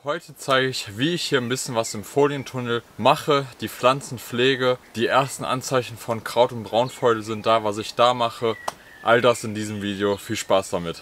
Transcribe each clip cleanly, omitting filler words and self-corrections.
Heute zeige ich, wie ich hier ein bisschen was im Folientunnel mache, die Pflanzen pflege. Die ersten Anzeichen von Kraut- und Braunfäule sind da, was ich da mache. All das in diesem Video. Viel Spaß damit.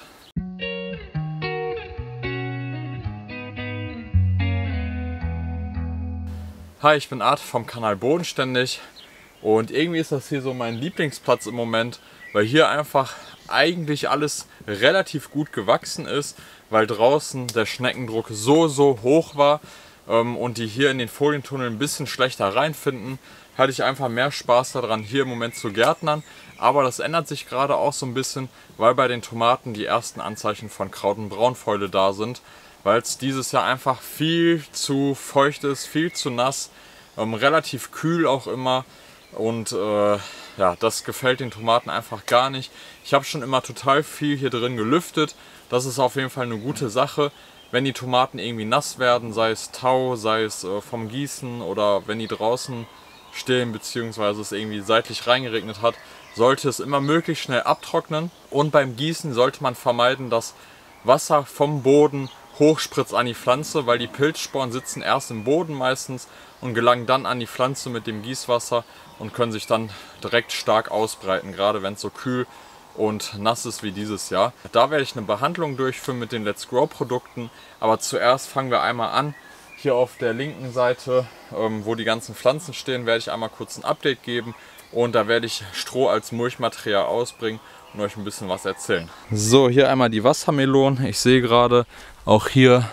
Hi, ich bin Art vom Kanal Bodenständig und irgendwie ist das hier so mein Lieblingsplatz im Moment, weil hier einfach eigentlich alles relativ gut gewachsen ist, weil draußen der Schneckendruck so hoch war und die hier in den Folientunnel ein bisschen schlechter reinfinden, hatte ich einfach mehr Spaß daran, hier im Moment zu gärtnern. Aber das ändert sich gerade auch so ein bisschen, weil bei den Tomaten die ersten Anzeichen von Kraut- und Braunfäule da sind, weil es dieses Jahr einfach viel zu feucht ist, viel zu nass, relativ kühl auch immer. Und ja, das gefällt den Tomaten einfach gar nicht. Ich habe schon immer total viel hier drin gelüftet. Das ist auf jeden Fall eine gute Sache. Wenn die Tomaten irgendwie nass werden, sei es Tau, sei es vom Gießen oder wenn die draußen stehen bzw. es irgendwie seitlich reingeregnet hat, sollte es immer möglichst schnell abtrocknen. Und beim Gießen sollte man vermeiden, dass Wasser vom Boden hochspritzt an die Pflanze, weil die Pilzsporen sitzen erst im Boden meistens und gelangen dann an die Pflanze mit dem Gießwasser und können sich dann direkt stark ausbreiten, gerade wenn es so kühl und nass ist wie dieses Jahr. Da werde ich eine Behandlung durchführen mit den Let's Grow Produkten, aber zuerst fangen wir einmal an. Hier auf der linken Seite, wo die ganzen Pflanzen stehen, werde ich einmal kurz ein Update geben und da werde ich Stroh als Mulchmaterial ausbringen und euch ein bisschen was erzählen. So, hier einmal die Wassermelonen. Ich sehe gerade, auch hier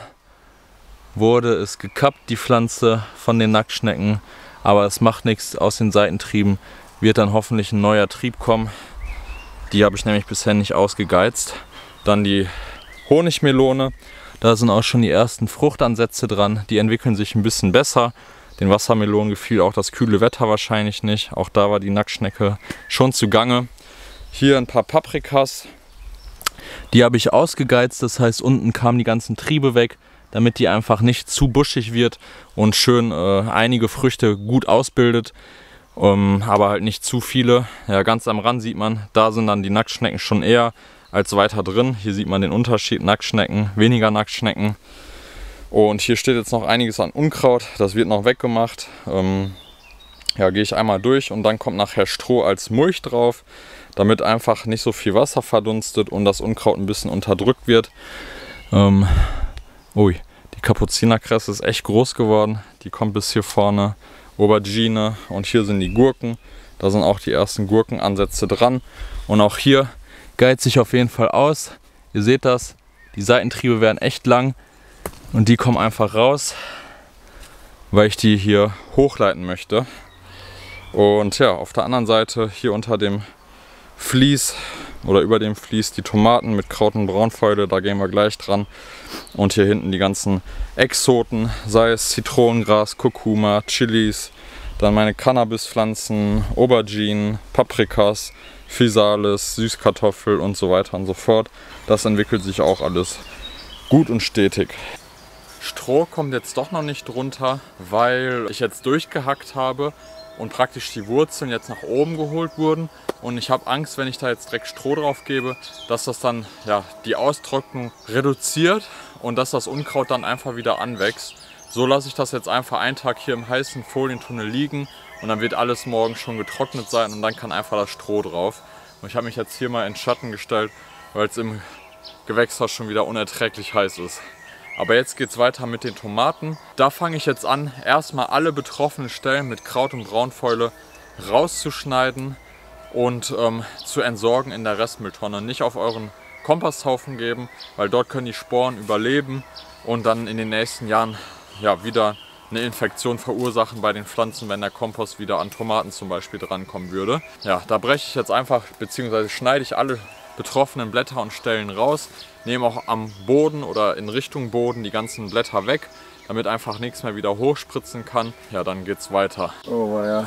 wurde es gekappt, die Pflanze von den Nacktschnecken, aber es macht nichts. Aus den Seitentrieben wird dann hoffentlich ein neuer Trieb kommen. Die habe ich nämlich bisher nicht ausgegeizt. Dann die Honigmelone. Da sind auch schon die ersten Fruchtansätze dran. Die entwickeln sich ein bisschen besser. Den Wassermelonen gefiel auch das kühle Wetter wahrscheinlich nicht. Auch da war die Nacktschnecke schon zugange. Hier ein paar Paprikas. Die habe ich ausgegeizt. Das heißt, unten kamen die ganzen Triebe weg, damit die einfach nicht zu buschig wird und schön einige Früchte gut ausbildet. Aber halt nicht zu viele. Ja, ganz am Rand sieht man, da sind dann die Nacktschnecken schon eher als weiter drin. Hier sieht man den Unterschied, Nacktschnecken, weniger Nacktschnecken. Und hier steht jetzt noch einiges an Unkraut, das wird noch weggemacht. Ja, gehe ich einmal durch und dann kommt nachher Stroh als Mulch drauf, damit einfach nicht so viel Wasser verdunstet und das Unkraut ein bisschen unterdrückt wird. Ui, die Kapuzinerkresse ist echt groß geworden, die kommt bis hier vorne. Aubergine und hier sind die Gurken. Da sind auch die ersten Gurkenansätze dran. Und auch hier geizt sich auf jeden Fall aus. Ihr seht das, die Seitentriebe werden echt lang und die kommen einfach raus, weil ich die hier hochleiten möchte. Und ja, auf der anderen Seite hier unter dem Vlies oder über dem Vlies die Tomaten mit Kraut- und Braunfäule, da gehen wir gleich dran. Und hier hinten die ganzen Exoten, sei es Zitronengras, Kurkuma, Chilis, dann meine Cannabispflanzen, Auberginen, Paprikas, Physalis, Süßkartoffel und so weiter und so fort. Das entwickelt sich auch alles gut und stetig. Stroh kommt jetzt doch noch nicht drunter, weil ich jetzt durchgehackt habe und praktisch die Wurzeln jetzt nach oben geholt wurden. Und ich habe Angst, wenn ich da jetzt direkt Stroh drauf gebe, dass das dann ja, die Austrocknung reduziert und dass das Unkraut dann einfach wieder anwächst. So lasse ich das jetzt einfach einen Tag hier im heißen Folientunnel liegen und dann wird alles morgen schon getrocknet sein und dann kann einfach das Stroh drauf. Und ich habe mich jetzt hier mal in Schatten gestellt, weil es im Gewächshaus schon wieder unerträglich heiß ist. Aber jetzt geht es weiter mit den Tomaten. Da fange ich jetzt an, erstmal alle betroffenen Stellen mit Kraut- und Braunfäule rauszuschneiden und zu entsorgen in der Restmülltonne. Nicht auf euren Komposthaufen geben, weil dort können die Sporen überleben und dann in den nächsten Jahren ja, wieder eine Infektion verursachen bei den Pflanzen, wenn der Kompost wieder an Tomaten zum Beispiel drankommen würde. Ja, da breche ich jetzt einfach bzw. schneide ich alle betroffenen Blätter und Stellen raus, nehme auch am Boden oder in Richtung Boden die ganzen Blätter weg, damit einfach nichts mehr wieder hochspritzen kann. Ja, dann geht's weiter. Oh ja.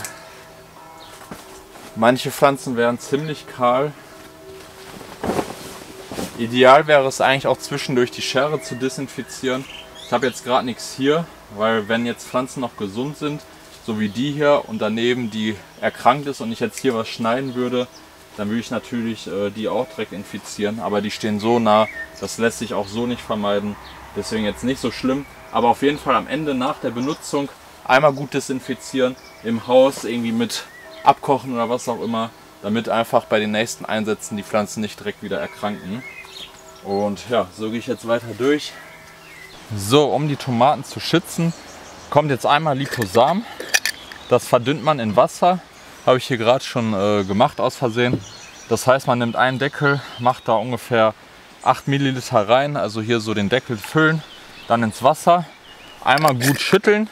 Manche Pflanzen wären ziemlich kahl. Ideal wäre es eigentlich auch zwischendurch die Schere zu desinfizieren. Ich habe jetzt gerade nichts hier, weil wenn jetzt Pflanzen noch gesund sind, so wie die hier und daneben die erkrankt ist und ich jetzt hier was schneiden würde, dann würde ich natürlich die auch direkt infizieren. Aber die stehen so nah, das lässt sich auch so nicht vermeiden. Deswegen jetzt nicht so schlimm. Aber auf jeden Fall am Ende nach der Benutzung einmal gut desinfiziere im Haus, irgendwie mit abkochen oder was auch immer, damit einfach bei den nächsten Einsätzen die Pflanzen nicht direkt wieder erkranken. Und ja, so gehe ich jetzt weiter durch. So, um die Tomaten zu schützen, kommt jetzt einmal Liposam. Das verdünnt man in Wasser. Habe ich hier gerade schon gemacht aus Versehen. Das heißt, man nimmt einen Deckel, macht da ungefähr 8 Milliliter rein, also hier so den Deckel füllen, dann ins Wasser, einmal gut schütteln.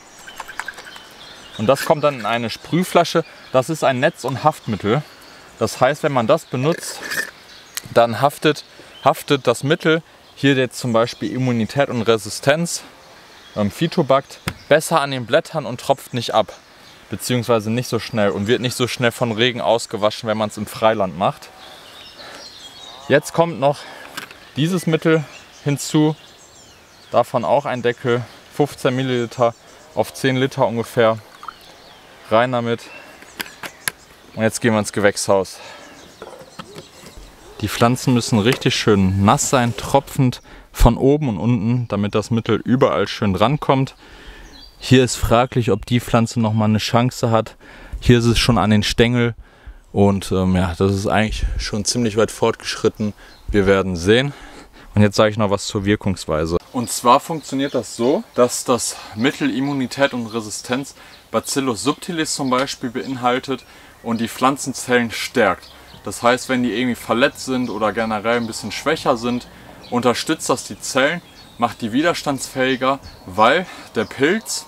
Und das kommt dann in eine Sprühflasche. Das ist ein Netz- und Haftmittel. Das heißt, wenn man das benutzt, dann haftet das Mittel, hier jetzt zum Beispiel Immunität und Resistenz, Phytobact, besser an den Blättern und tropft nicht ab. Beziehungsweise nicht so schnell und wird nicht so schnell von Regen ausgewaschen, wenn man es im Freiland macht. Jetzt kommt noch dieses Mittel hinzu. Davon auch ein Deckel, 15 Milliliter auf 10 Liter ungefähr. Rein damit. Und jetzt gehen wir ins Gewächshaus. Die Pflanzen müssen richtig schön nass sein, tropfend von oben und unten, damit das Mittel überall schön drankommt. Hier ist fraglich, ob die Pflanze nochmal eine Chance hat. Hier ist es schon an den Stängel und ja, das ist eigentlich schon ziemlich weit fortgeschritten. Wir werden sehen. Und jetzt sage ich noch was zur Wirkungsweise. Und zwar funktioniert das so, dass das Mittel Immunität und Resistenz Bacillus subtilis zum Beispiel beinhaltet und die Pflanzenzellen stärkt. Das heißt, wenn die irgendwie verletzt sind oder generell ein bisschen schwächer sind, unterstützt das die Zellen, macht die widerstandsfähiger, weil der Pilz,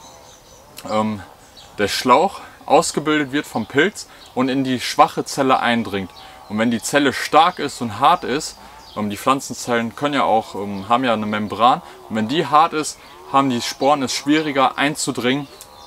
der Schlauch ausgebildet wird vom Pilz und in die schwache Zelle eindringt. Und wenn die Zelle stark ist und hart ist, die Pflanzenzellen können ja auch, haben ja eine Membran, und wenn die hart ist, haben die Sporen es schwieriger einzudringen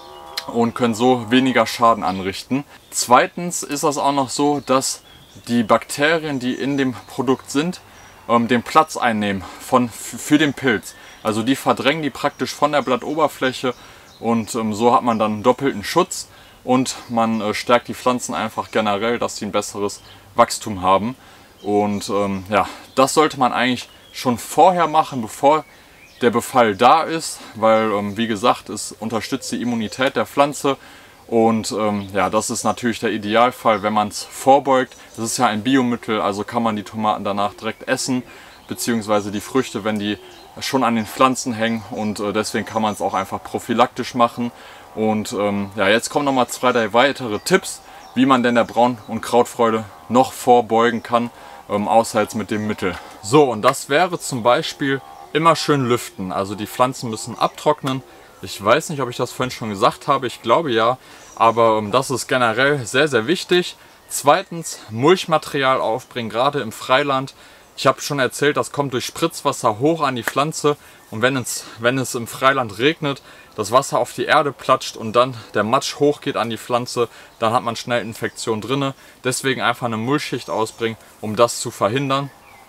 und können so weniger Schaden anrichten. Zweitens ist das auch noch so, dass die Bakterien, die in dem Produkt sind, den Platz einnehmen für den Pilz. Also die verdrängen die praktisch von der Blattoberfläche und so hat man dann einen doppelten Schutz und man stärkt die Pflanzen einfach generell, dass sie ein besseres Wachstum haben. Und ja, das sollte man eigentlich schon vorher machen, bevor der Befall da ist, weil wie gesagt, es unterstützt die Immunität der Pflanze. Und ja, das ist natürlich der Idealfall, wenn man es vorbeugt. Das ist ja ein Biomittel, also kann man die Tomaten danach direkt essen, beziehungsweise die Früchte, wenn die schon an den Pflanzen hängen. Und deswegen kann man es auch einfach prophylaktisch machen. Und ja, jetzt kommen nochmal 2, 3 weitere Tipps, wie man denn der Braun- und Krautfreude noch vorbeugen kann, außer jetzt mit dem Mittel. So, und das wäre zum Beispiel immer schön lüften. Also die Pflanzen müssen abtrocknen. Ich weiß nicht, ob ich das vorhin schon gesagt habe, ich glaube ja, aber das ist generell sehr, sehr wichtig. Zweitens, Mulchmaterial aufbringen, gerade im Freiland. Ich habe schon erzählt, das kommt durch Spritzwasser hoch an die Pflanze und wenn es im Freiland regnet, das Wasser auf die Erde platscht und dann der Matsch hochgeht an die Pflanze, dann hat man schnell Infektionen drin. Deswegen einfach eine Mulchschicht ausbringen, um das zu verhindern.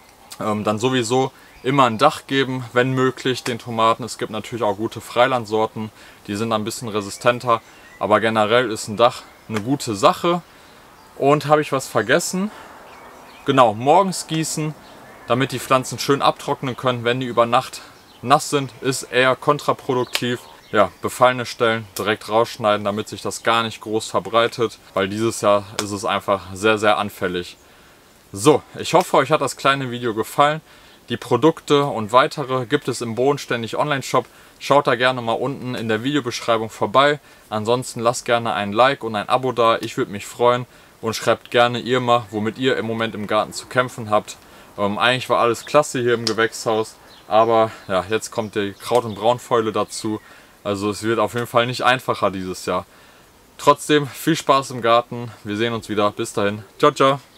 Dann sowieso immer ein Dach geben, wenn möglich, den Tomaten. Es gibt natürlich auch gute Freilandsorten, die sind ein bisschen resistenter, aber generell ist ein Dach eine gute Sache. Und habe ich was vergessen? Genau, morgens gießen, damit die Pflanzen schön abtrocknen können. Wenn die über Nacht nass sind, ist eher kontraproduktiv. Ja, befallene Stellen direkt rausschneiden, damit sich das gar nicht groß verbreitet, weil dieses Jahr ist es einfach sehr, sehr anfällig. So, ich hoffe, euch hat das kleine Video gefallen. Die Produkte und weitere gibt es im Bodenständig Online-Shop. Schaut da gerne mal unten in der Videobeschreibung vorbei. Ansonsten lasst gerne ein Like und ein Abo da. Ich würde mich freuen. Und schreibt gerne ihr mal, womit ihr im Moment im Garten zu kämpfen habt. Eigentlich war alles klasse hier im Gewächshaus. Aber ja, jetzt kommt die Kraut- und Braunfäule dazu. Also es wird auf jeden Fall nicht einfacher dieses Jahr. Trotzdem viel Spaß im Garten. Wir sehen uns wieder. Bis dahin. Ciao, ciao.